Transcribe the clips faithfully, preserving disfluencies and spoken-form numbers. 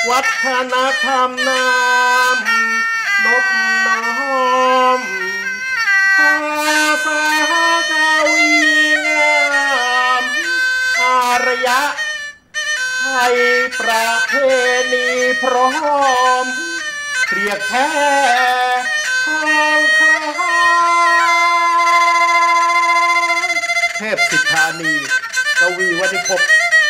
วัฒนธรรมนามนบน้อมภาษากวีงามอารยะไทยประเพณีพร้อมเรียกแท้ทองคำเทพสิทธานีกวีวณิพก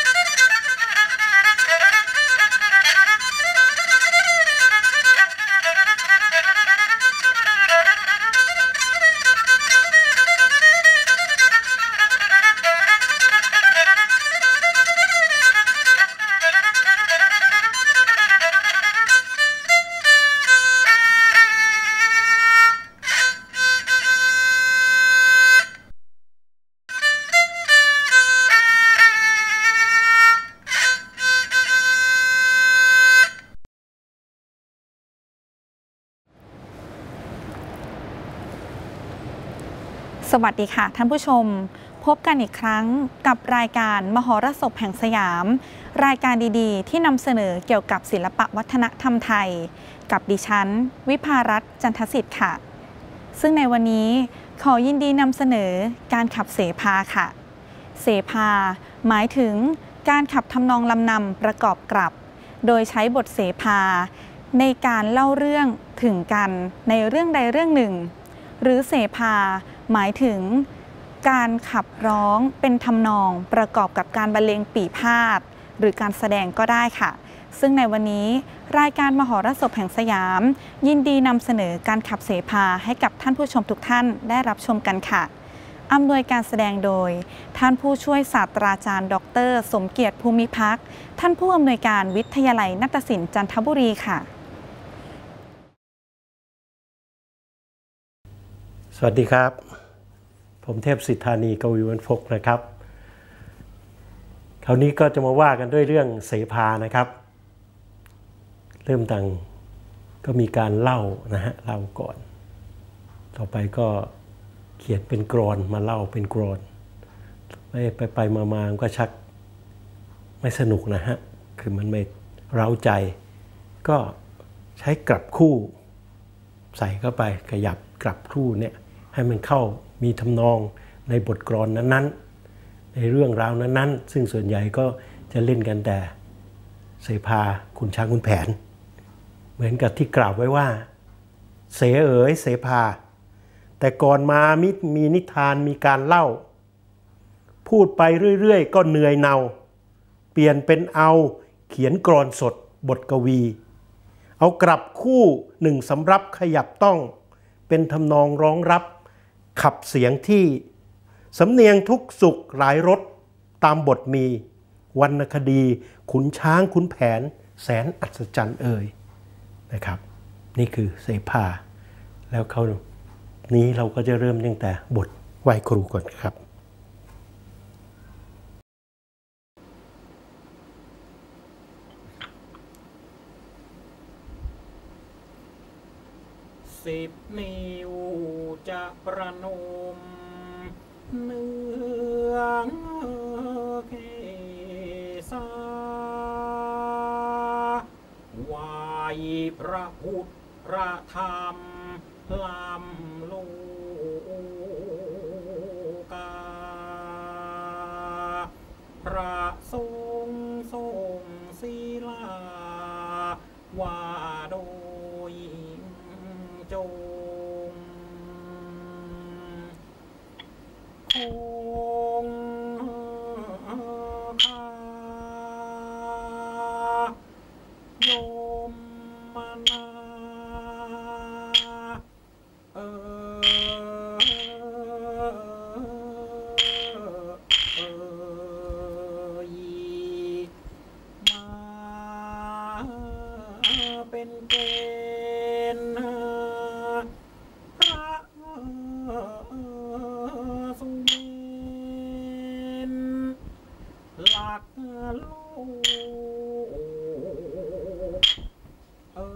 สวัสดีค่ะท่านผู้ชมพบกันอีกครั้งกับรายการมหรสพแห่งสยามรายการดีๆที่นำเสนอเกี่ยวกับศิลปะวัฒนธรรมไทยกับดิฉันวิภารัตน์จันทสิทธิ์ค่ะซึ่งในวันนี้ขอยินดีนำเสนอการขับเสภาค่ะเสภาหมายถึงการขับทำนองลำนำประกอบกลับโดยใช้บทเสภาในการเล่าเรื่องถึงกันในเรื่องใดเรื่องหนึ่งหรือเสภาหมายถึงการขับร้องเป็นทำนองประกอบกับการบรรเลงปี่พาทย์หรือการแสดงก็ได้ค่ะซึ่งในวันนี้รายการมหรสพแห่งสยามยินดีนำเสนอการขับเสภาให้กับท่านผู้ชมทุกท่านได้รับชมกันค่ะอำนวยการแสดงโดยท่านผู้ช่วยศาสตราจารย์ดร.สมเกียรติภูมิพักษ์ท่านผู้อำนวยการวิทยาลัยนาฏศิลป์จันทบุรีค่ะสวัสดีครับผมเทพสิทธานีกวีวรรณพกนะครับคราวนี้ก็จะมาว่ากันด้วยเรื่องเสภานะครับเริ่มตั้งก็มีการเล่านะฮะเล่าก่อนต่อไปก็เขียนเป็นกลอนมาเล่าเป็นกลอนไปไปไปมามาก็ชักไม่สนุกนะฮะคือมันไม่เร้าใจก็ใช้กลับคู่ใส่เข้าไปขยับกลับคู่เนี่ยให้มันเข้ามีทำนองในบทกลอนนั้นๆในเรื่องราวนั้นๆซึ่งส่วนใหญ่ก็จะเล่นกันแต่เสภาขุนช้างขุนแผนเหมือนกับที่กล่าวไว้ว่าเสเอ๋ยเสภาแต่ก่อนมามิมีนิทานมีการเล่าพูดไปเรื่อยๆก็เหนื่อยเนาเปลี่ยนเป็นเอาเขียนกลอนสดบทกวีเอากลับคู่หนึ่งสำรับขยับต้องเป็นทำนองร้องรับขับเสียงที่สำเนียงทุกสุขหลายรสตามบทมีวรรณคดีขุนช้างขุนแผนแสนอัศจรรย์เอ่ยนะครับนี่คือเสภาแล้วเขานี้เราก็จะเริ่มตั้งแต่บทไหว้ครูก่อนครับสิบนิ้วจะประนมเนืองเกษาไหวพระพุทธพระธรรมลำลูกาพระทรงทรงศีลาว่าโดยจงคงคาโยมมนาเออเออมาเป็นเกณฑ์พระสุเมนหลักลูกเออ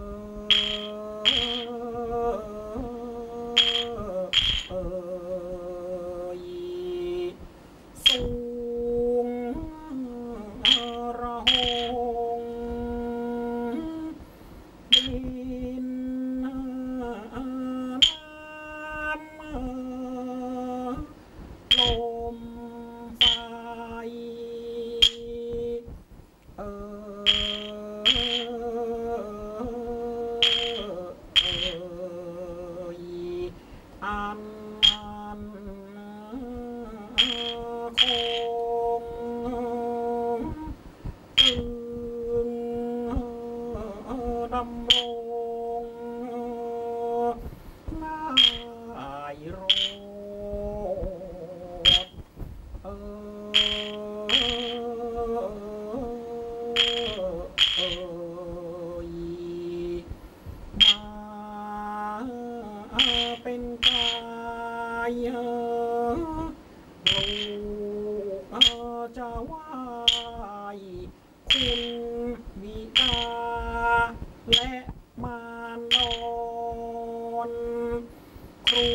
เออสูงระหงำรงนายโรดเออเออมาเป็นกายลูกจะไหว้คุณบิดาและมารดอนครู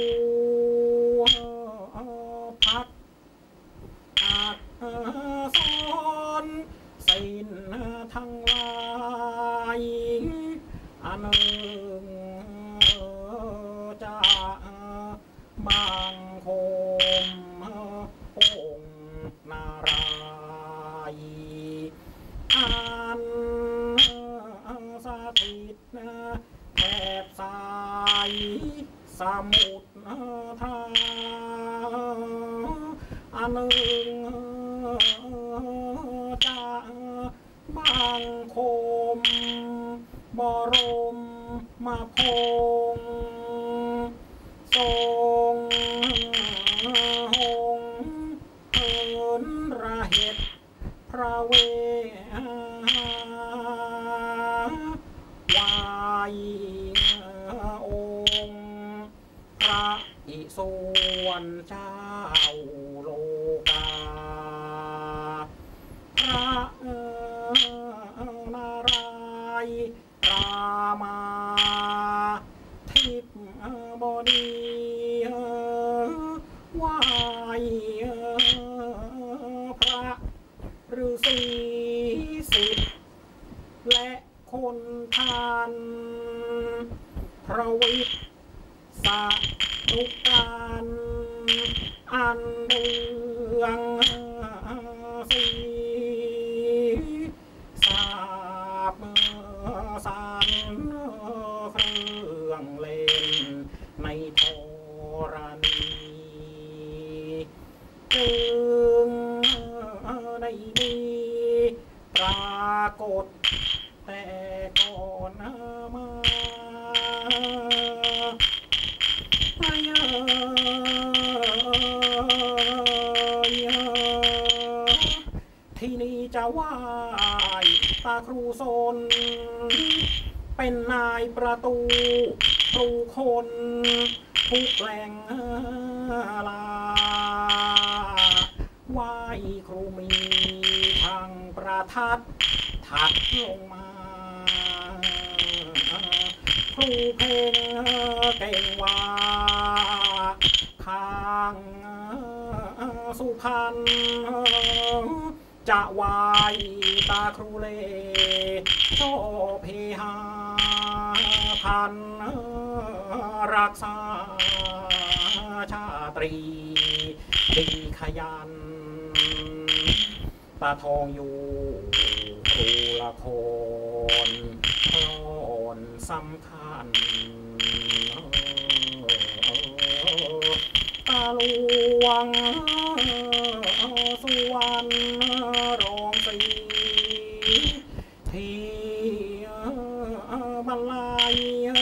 พักอักษรสิ้นทั้งหลายอันหนึ่งจะบังคมองค์นารายณ์อันสถิตแถบสายสมุทรทาอันหนึ่งจะบังคมบรมมาพงษ์ทรงหงเหินระเหตุพระเววายองค์พระอิศวรเจ้าโลกาพระนารายณ์รามาทิพบดีไหว้พระฤาษีสิทธิ์และคนทานพระวิทย์สาธุการอันเดืองสีสาบสารเครื่องเล่นในธรณีจึงได้มีปรากฏแต่ก่อนมาที่นี่จะไหว้ตาครูซนเป็นนายประตูครูคนทุกแหล่งลาไหว้ครูมีทางประทัดถัดลงมาครูเพลงเก่งว่าข้างสุพรรณจะไหวตาครูเลโชเพหาพันรักษาชาตรีดีขยันตาทองอยู่ครูละคนพรสำคัญตาหลวงสุวรรณรองศรีที่บรรลัย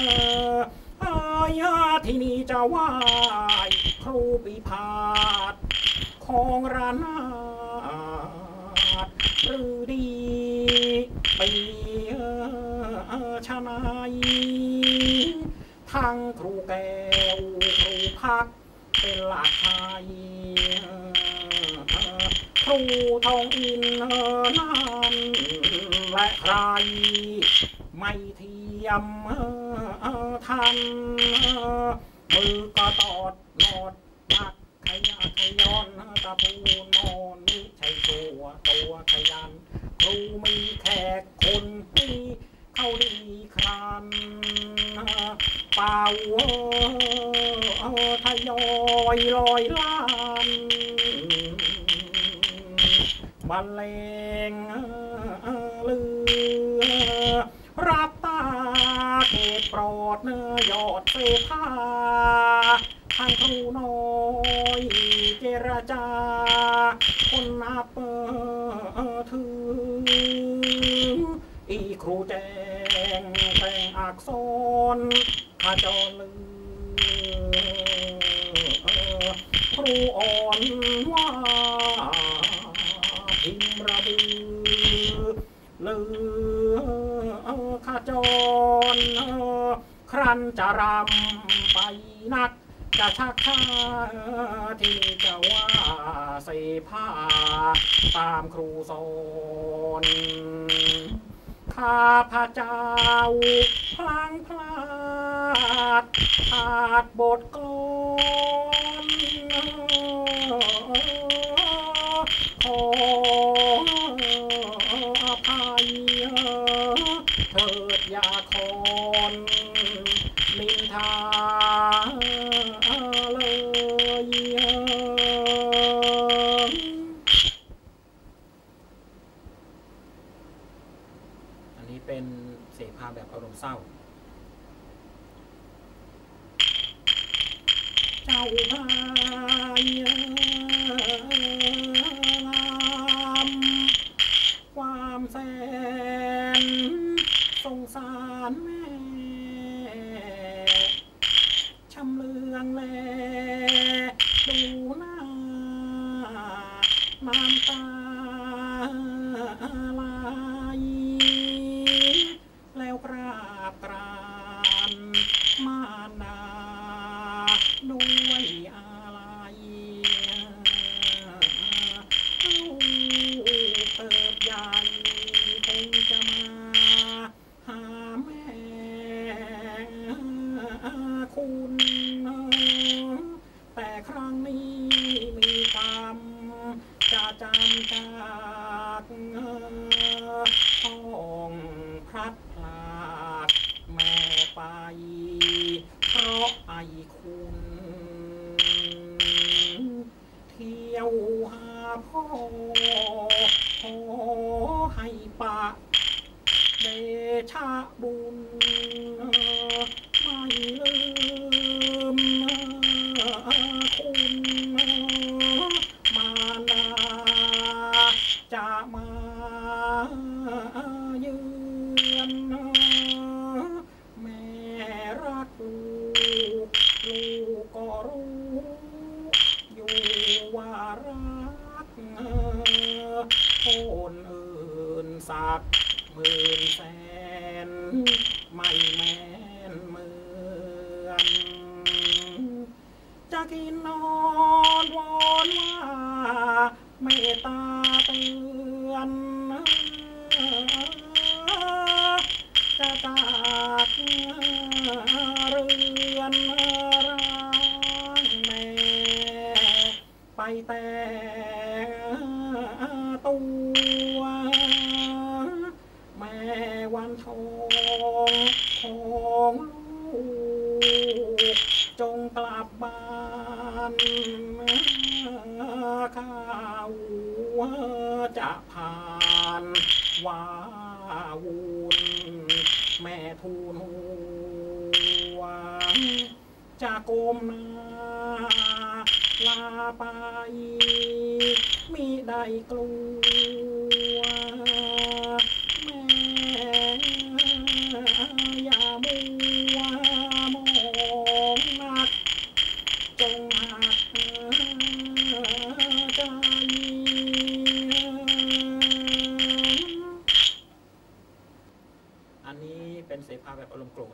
ที่นี่จะไหว้ครูปิพาสของรานาถหรือดีปีชนายทั้งครูแก้วครูพักเป็นหลักไทยครูทองอินนั้นและใครไม่เทียมทันมือก็ตอดนอดนักขยันขย้อนตะปูนอนนี่ใช่ตัวตัวขยันครูมีแขกคนที่เข้าดีครันเป่าทยอยลอยล้านบรรเลงเรือรับตาเขตโปรดเนื้อยอดเสภาทางครูน้อยเจรจาคนนับถืออีครูแจงแต่งอักษรขจรลือครูอ่อนว่าพิมระบือลือขจรครั้นจะรำไปนักจะชักช้าที่จะว่าเสภาตามครูสอนข้าพระเจ้าพลังพลาดขาดบทกลอนขออภัยเถิดอย่าคอนนินทาเลยอันนี้เป็นเสภาแบบอารมณ์เศร้าเจ้าพายความแสนสงสารแม่ชำเลืองแลดูหน้าน้ำตาไหลแล้วกราบกรานมานาด้วยอะไรลูกเติบใหญ่คงจะมาหาแม่คุณแต่ครั้งนี้มีกรรมจะจำจากห้องพลัดพรากแม่ไปเพราะไอ้คุณเที่ยวหาพ่อขอให้ปะเดชะบุญไม่ลืมคุณมานาจะมาเยือนแม่รักลูกลูกก็รู้อยู่ว่ารักคนอื่นสักหมื่นแสนไม่แม่นเหมือนจะกินนอนวอนว่าเมตตาเตือนจะจากเรือนร่างแม่ไปแต่ตัวแม่วันทองของลูกจงกลับบ้านข้าวจะผ่านว่าวุ่นแม่ทูลหัวจะก้มหน้าลาไปมิได้กลัวแม่อย่ามัวมองนักจงหักใจอันนี้เป็นเสภาแบบอารมณ์โกรธ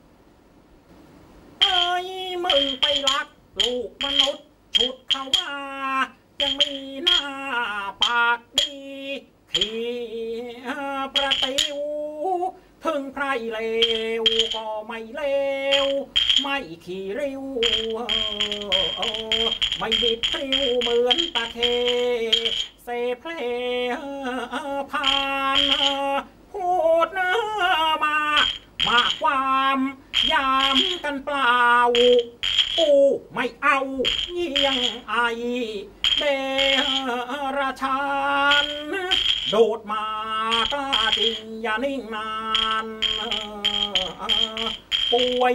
เอ้ยมึงไปรักลูกมนุษย์ฉุดเขาว่ายังมีหน้าปากดีขี่ประติวถึงไพรเลวก็ไม่เลวไม่ขี่ริ้วไม่ดิบพริ้วเหมือนตะเคเสเพลผ่านพูดเนื้อมามาความยามกันเปล่าปูไม่เอาเยี่ยงไอเดราชานโดดมาก็จริงอย่านิ่งนานป่วย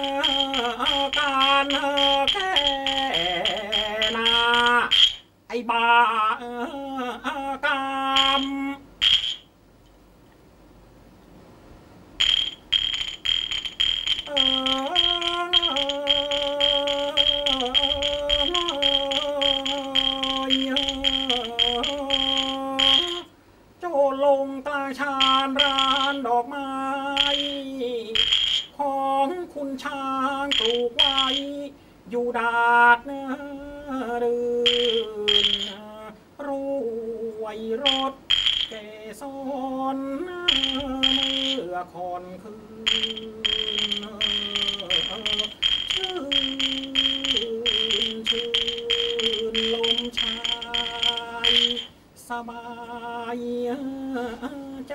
การแก้นาไอ้บ้ากามของคุณช้างปลูกไว้อยู่ดาดเนื้อเรือนรวยรถเกสรเมื่อคอนคืนชื่นชื่นลมชายสบายใจ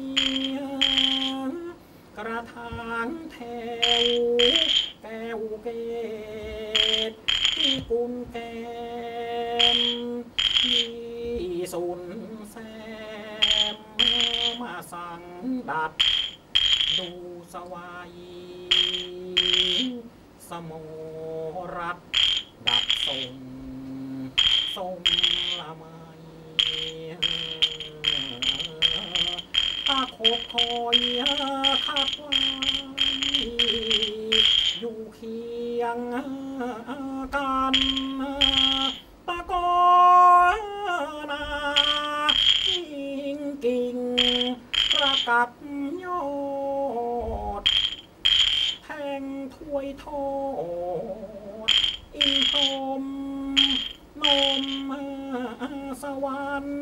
กระถางแถวแก้วเกศที่กุนแกมที่สุนแซมมาสั่งดัดดูสวายสมรัฐดัดทรงทรงละไมตาโคบคอยคัดไว้อยู่เคียงกันตะกอนนากิ่งกิ่งประกับยอดแทงถ้วยทอดอินทมนมสวรรค์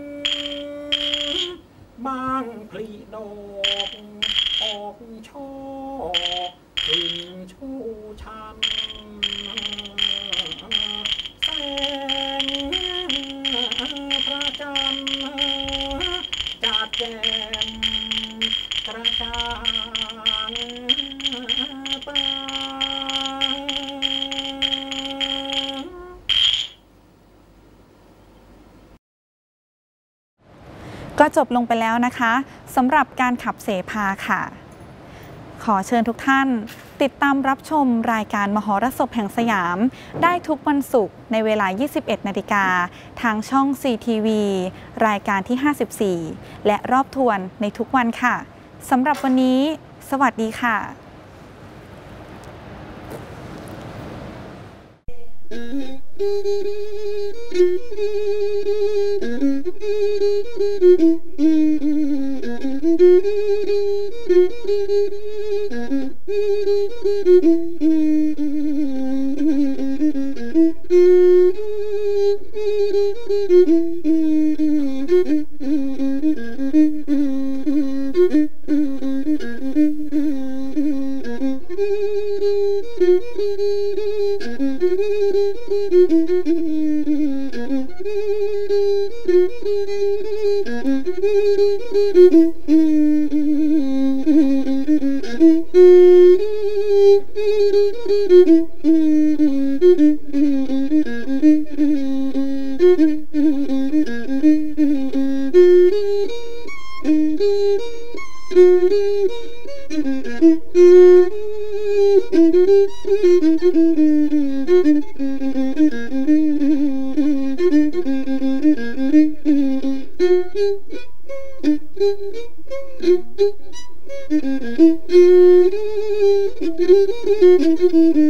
บางพลีดอกออกช่อขึ้นชูชันแสงพระจันทร์จัดแจมกระจ่างตาก็จบลงไปแล้วนะคะสำหรับการขับเสภาค่ะขอเชิญทุกท่านติดตามรับชมรายการมหรสพแห่งสยามได้ทุกวันศุกร์ในเวลา ยี่สิบเอ็ดนาฬิกาทางช่อง ซี ที วี รายการที่ ห้าสิบสี่ และรอบทวนในทุกวันค่ะสำหรับวันนี้สวัสดีค่ะ Thank you.